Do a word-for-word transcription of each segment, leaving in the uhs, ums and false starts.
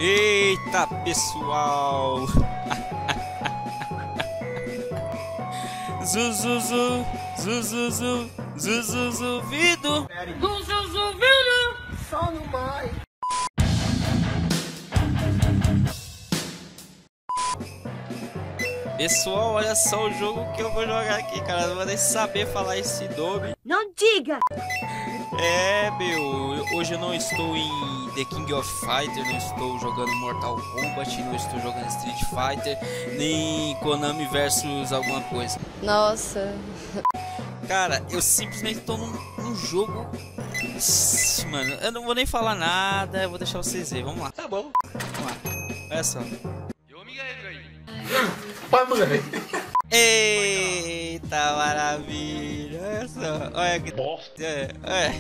Eita, pessoal! Zuzuzu, zuzuzu, zuzuzu, vido! Zuzuzu, vido! Só no mai! Pessoal, olha só o jogo que eu vou jogar aqui, cara. Não vou nem saber falar esse nome. Não diga! É, meu, hoje eu não estou em The King of Fighter, não estou jogando Mortal Kombat, não estou jogando Street Fighter, nem Konami versus alguma coisa. Nossa. Cara, eu simplesmente estou num, num jogo... Mano, eu não vou nem falar nada, eu vou deixar vocês verem, vamos lá. Tá bom. Vamos lá, olha só. Vai, moleque. Eita maravilha, olha só, olha que bosta. É, olha.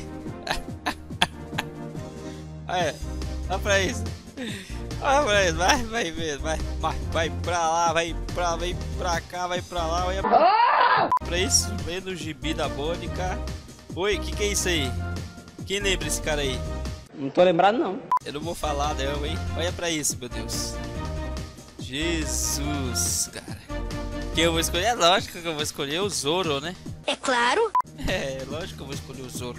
Olha, olha pra isso. Olha pra isso, vai, vai mesmo, vai, vai, vai pra lá, vai pra lá, vai pra cá, vai pra lá, olha pra, pra isso, vem no gibi da Mônica. Oi, que que é isso aí? Quem lembra esse cara aí? Não tô lembrado não. Eu não vou falar não, hein? Olha pra isso, meu Deus. Jesus, cara. Quem eu vou escolher? É lógico que eu vou escolher o Zoro, né? É claro. É, lógico que eu vou escolher o Zoro.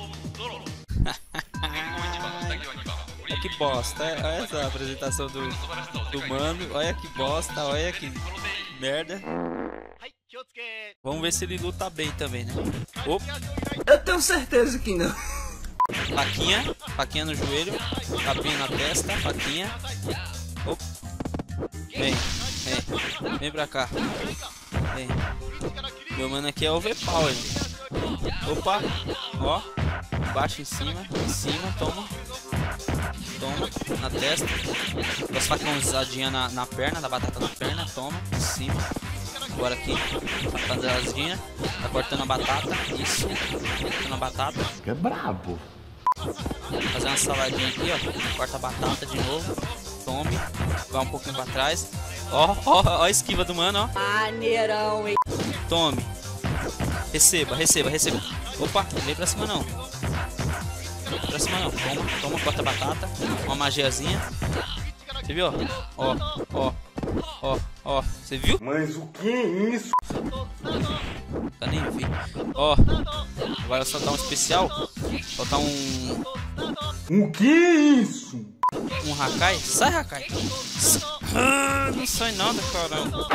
Olha que bosta, olha essa apresentação do, do mano. Olha que bosta, olha que merda. Vamos ver se ele luta bem também, né? Opa. Eu tenho certeza que não. Faquinha, faquinha no joelho, tapinha na testa, faquinha. Opa. Vem, vem, vem pra cá. Vem. Meu mano aqui é overpower. Opa, ó. Baixo em cima, em cima, toma. Toma, na testa. Duas facãozinhas na, na perna, da batata na perna, toma, em cima. Agora aqui, facãozinha. Tá cortando a batata, isso. Cortando a batata. Que é brabo. Fazer uma saladinha aqui, ó. Corta a batata de novo. Tome, vai um pouquinho pra trás. Ó, ó, ó a esquiva do mano, ó. Maneirão, hein? Tome. Receba, receba, receba. Opa, não vem pra cima não. Não pra cima não. Toma, toma, corta a batata. Uma magiazinha. Você viu? Ó, ó, ó, ó. Você viu? Mas o que é isso? Tá nem vi. Ó, agora soltar um especial. Soltar um... O que é isso? Um Hakai? Sai, Hakai! Ah, não sai nada, caramba!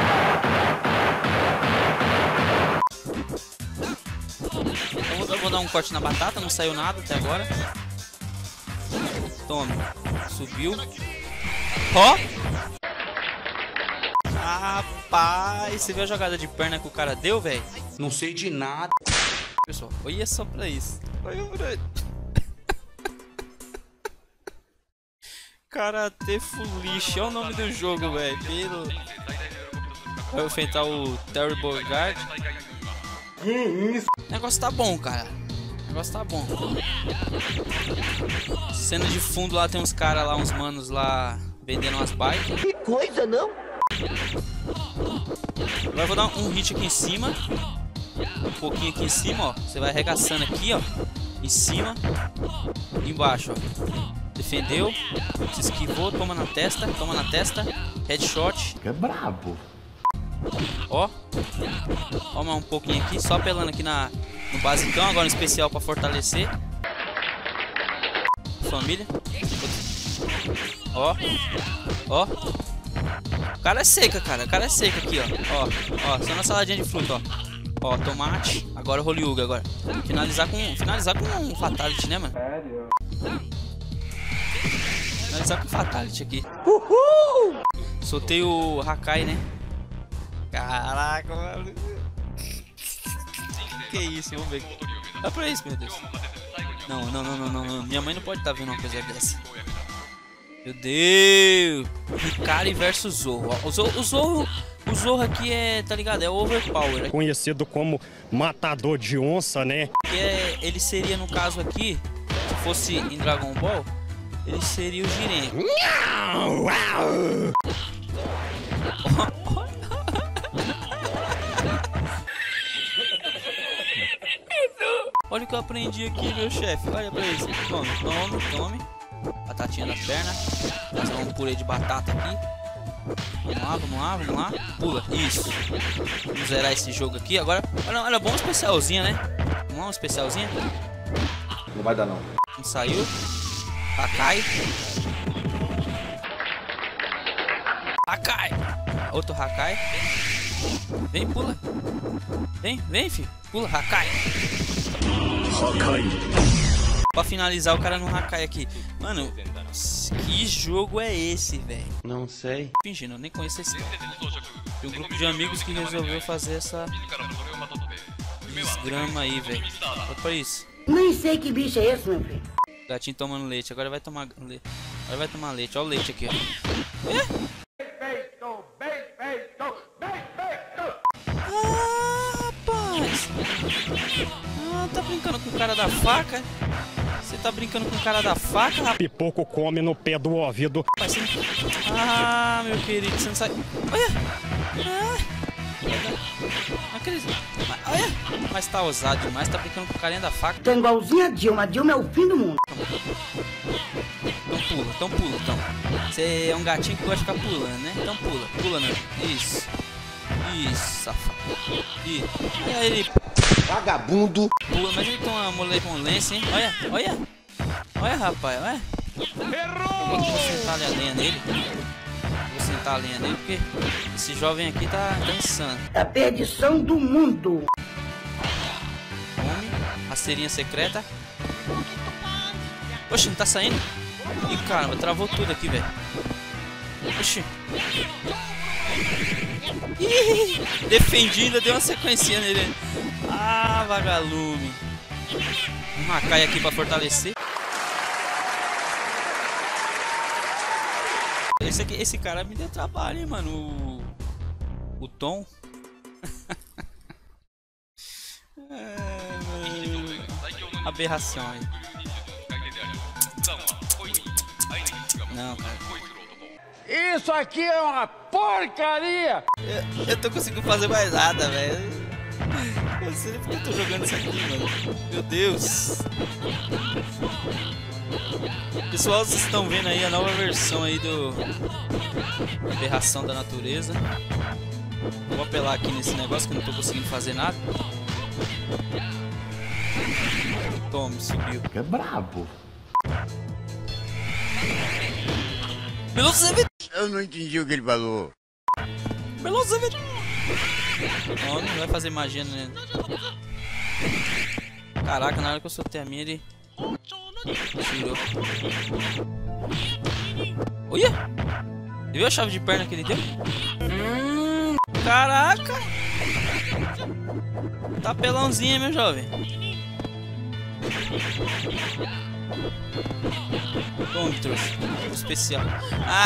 Eu vou, eu vou dar um corte na batata, não saiu nada até agora. Tome. Subiu. Ó! Rapaz, você viu a jogada de perna que o cara deu, velho? Não sei de nada. Pessoal, olha só pra isso. Olha pra isso. Karate Foolish, é o nome do jogo, velho. Pelo... Vai enfrentar o Terrible Guard. Que isso? O negócio tá bom, cara. O negócio tá bom. Cena de fundo lá tem uns caras lá, uns manos lá vendendo umas bikes. Que coisa, não? Agora eu vou dar um hit aqui em cima. Um pouquinho aqui em cima, ó. Você vai arregaçando aqui, ó. Em cima. Embaixo, ó. Defendeu, se esquivou, toma na testa, toma na testa, headshot. Que é brabo. Ó, ó, mais um pouquinho aqui, só apelando aqui na, no basicão, agora no especial pra fortalecer. Família. Ó, ó. O cara é seca, cara, o cara é seca aqui, ó. Ó, ó, só na saladinha de fruta, ó. Ó, tomate, agora o Holyuga, agora. Finalizar com, finalizar com um fatality, né, mano? Sério? Finalizar com fatality aqui. Uhul! Soltei o Hakai, né? Caraca, mano. Que isso, vamos ver. Olha pra isso, meu Deus. Não, não, não, não, não, não. Minha mãe não pode estar vendo uma coisa dessa. Meu Deus. Hikari versus Zorro. O Zorro, o Zorro, o Zorro aqui é, tá ligado? É overpower. Conhecido como matador de onça, né? Que é, ele seria, no caso aqui, se fosse em Dragon Ball, ele seria o Jiren. Olha o que eu aprendi aqui, meu chefe. Olha pra isso. Tome, tome, tome. Batatinha na perna. Fazer um purê de batata aqui. Vamos lá, vamos lá, vamos lá. Pula, isso. Vamos zerar esse jogo aqui. Agora, olha, olha bom um especialzinho, né? Vamos lá, um especialzinho. Não vai dar não. Não saiu. Hakai. Hakai. Outro Hakai. Vem, pula. Vem, vem, filho. Pula, Hakai. Hakai. Pra finalizar o cara no Hakai aqui. Mano, que jogo é esse, velho? Não sei. Fingindo, eu nem conheço esse cara. Tem um grupo de amigos que resolveu fazer essa desgrama aí, velho. Olha pra isso. Nem sei que bicho é esse, meu filho. Gatinho tomando leite, agora vai tomar leite. Agora vai tomar leite, olha o leite aqui, ó. É? Ah, rapaz. Ah, tá brincando com o cara da faca? Você tá brincando com o cara da faca, rapaz? Pipoco come no pé do ouvido. Você... Ah, meu querido, você não sabe. Olha! Ah. Não acredito. Mas, olha! Mas tá ousado demais, tá brincando com o carinha da faca. Tô igualzinho a Dilma. A Dilma é o fim do mundo. Então pula, então pula, então. Você é um gatinho que gosta de ficar pulando, né? Então pula, pula não. Isso. Isso, safado. Ih, olha ele. Vagabundo. Pula, mas ele tem uma molemolência, hein? Olha, olha. Olha, rapaz, olha. Errou! Vou sentar ali a lenha nele. Vou sentar a lenha nele porque esse jovem aqui tá dançando. A perdição do mundo. Come. Rasteirinha secreta. Oxe, não tá saindo? Ih, caramba, travou tudo aqui, velho. Oxi. Ih, defendi, ainda deu uma sequência nele. Ah, vagalume. Um Hakai aqui pra fortalecer. Esse, aqui, esse cara me deu trabalho, hein, mano. O, o Tom. É, aberração aí. Não, cara. Isso aqui é uma porcaria! Eu, eu tô conseguindo fazer mais nada, velho. Eu sei porque eu tô jogando isso aqui, mano. Meu Deus. Pessoal, vocês estão vendo aí a nova versão aí do Aberração da Natureza. Vou apelar aqui nesse negócio que eu não tô conseguindo fazer nada. Tome, subiu. É brabo. Velocidade. Eu não entendi o que ele falou. Velocidade. Ó, não vai fazer magia, né? Caraca, na hora que eu soltei a minha, ele tirou. Olha! Viu a chave de perna que ele deu? Hum, caraca! Tá pelãozinho, hein, meu jovem? Tome, trouxa. Especial. Ah!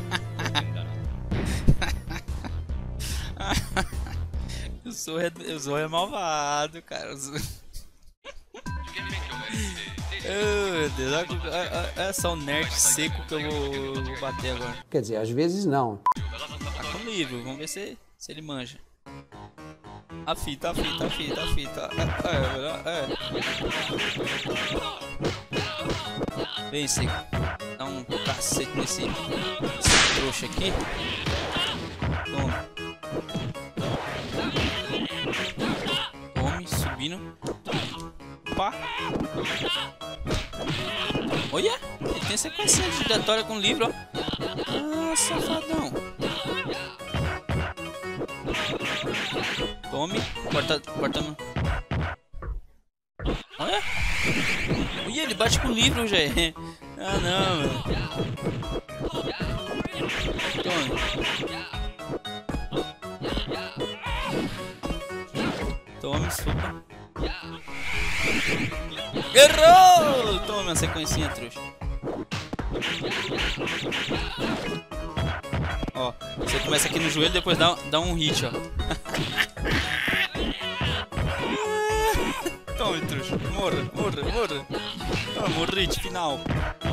Eu sou, eu sou é malvado, cara. Sou... Oh, meu Deus, olha, olha só o nerd seco que eu vou, vou bater agora. Quer dizer, às vezes não. Tá com livro, vamos ver se, se ele manja. A fita, a fita, a fita, a fita. É, é, é. Vem, seco. Dá um cacete nesse, nesse trouxa aqui. Toma. Tome, subindo. Pá. Olha, ele tem sequência giratória com livro, ó. Ah, safadão. Tome, corta, corta no... Olha. Olha, ele bate com o livro, já. Ah, não, velho. Tome. Tome, supa. Errou! Toma a sequencinha, trouxa. Ó, você começa aqui no joelho, depois dá, dá um hit, ó. Tome, trouxa. Morra, morra, morra. Toma, morri de final.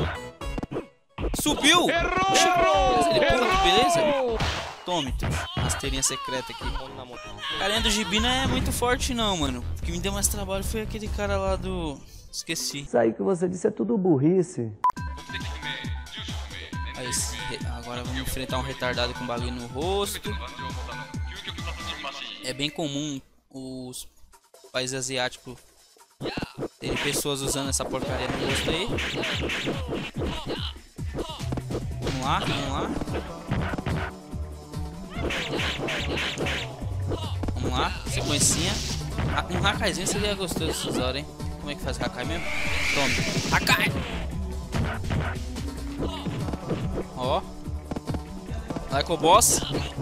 Subiu! Errou! Errou! Ele pula, que beleza. Tome, trouxa. Rasteirinha secreta aqui. Carinha do gibi não é muito forte não, mano. O que me deu mais trabalho foi aquele cara lá do... Esqueci. Isso aí que você disse é tudo burrice. Aí, agora vamos enfrentar um retardado com bagulho no rosto. É bem comum os países asiáticos terem pessoas usando essa porcaria no rosto aí. Vamos lá, vamos lá. Vamos lá, sequencinha. Um Hakaizinho seria gostoso essas horas, hein? Como é que faz Hakai mesmo? Tome, Hakai! Ó. Like o boss.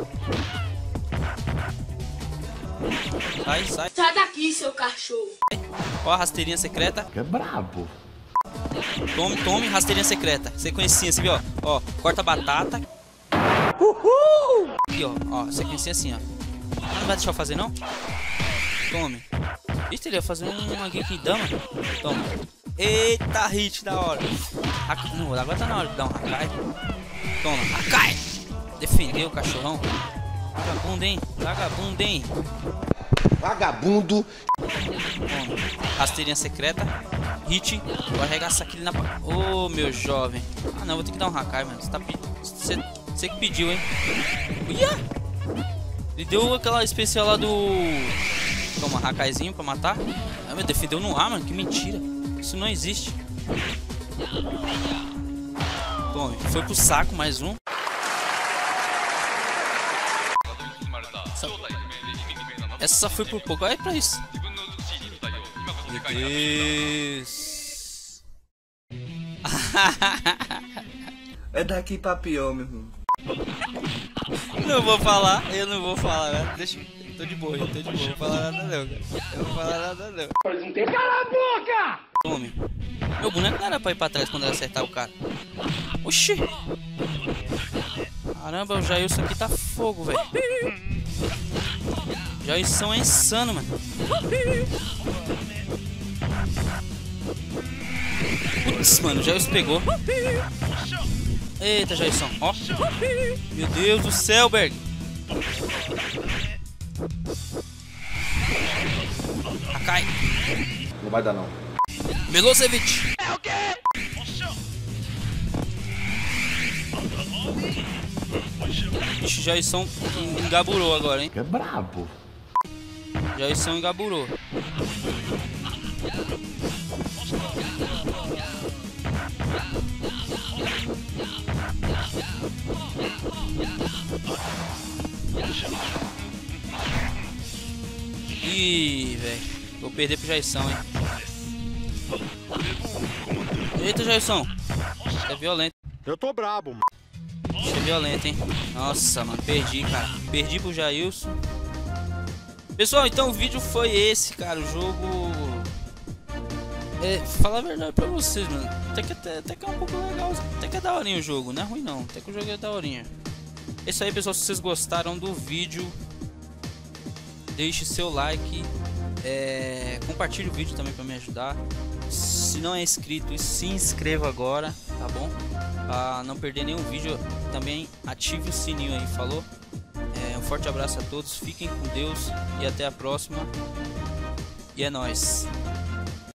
Sai, sai. Sai daqui, seu cachorro. Ó a rasteirinha secreta. Que é brabo. Tome, tome, rasteirinha secreta. Sequencinha, você viu, ó. Ó, corta a batata. Uhul! Aqui, ó. Ó, sequencinha assim, ó. Não vai deixar eu fazer, não? Tome. Eita, ele ia fazer uma Genkidama. Toma. Eita, hit da hora. Haka... Não, agora tá na hora de dar um Hakai. Toma, Hakai. Defendeu o cachorrão. Vagabundo, hein? Vagabundo, hein? Vagabundo. Toma. Rasteirinha secreta. Hit. Vou arregaçar aquele na... Ô, oh, meu jovem. Ah, não. Vou ter que dar um Hakai, mano. Você tá pedindo... Você... Você que pediu, hein? Uia! Ele deu aquela especial lá do... Toma, Hakaizinho pra matar. Ah, meu, defendeu no ar, mano. Que mentira. Isso não existe. Tome. Foi pro saco mais um. Essa, Essa só foi por pouco. Olha pra isso. Meu Deus. É daqui pra pior, meu irmão. Não vou falar, eu não vou falar, né? Deixa, tô de boa, eu tô de boa, não vou falar nada não, cara. Eu não vou falar nada não. Mas não tem cala a boca! Tome. Meu boneco não era pra ir pra trás quando eu acertar o cara. Oxi. Caramba, o Jailson aqui tá fogo, velho. Jailson é insano, mano. Putz, mano, o Jailson pegou. Eita, Jailson, ó. Meu Deus do céu, Berg. Hakai. Não vai dar não. Milosevic. É o quê? Ixi, Jailson engaburou agora, hein? Que é brabo. Jailson engaburou. Ih, velho. Vou perder pro Jailson, hein? Eita, Jailson. É violento. Eu tô brabo, mano. É violento, hein? Nossa, mano. Perdi, cara. Perdi pro Jailson. Pessoal, então o vídeo foi esse, cara. O jogo... É, falar a verdade pra vocês, mano. Até que, até, até que é um pouco legal. Até que é daorinha o jogo. Não é ruim, não. Até que o jogo é daorinha. É isso aí, pessoal. Se vocês gostaram do vídeo, deixe seu like. É, compartilhe o vídeo também pra me ajudar. Se não é inscrito, se inscreva agora, tá bom? Pra não perder nenhum vídeo. Também ative o sininho aí, falou? É, um forte abraço a todos. Fiquem com Deus. E até a próxima. E é nóis.